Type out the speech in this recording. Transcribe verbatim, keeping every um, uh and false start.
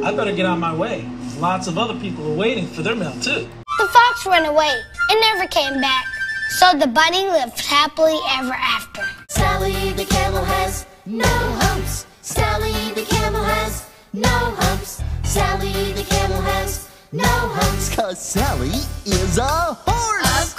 I better get on my way. Lots of other people are waiting for their meal, too. The fox ran away and never came back. So the bunny lived happily ever after. Sally the camel has no humps. Sally the camel has no humps. Sally the camel has no humps. 'Cause Sally is a horse.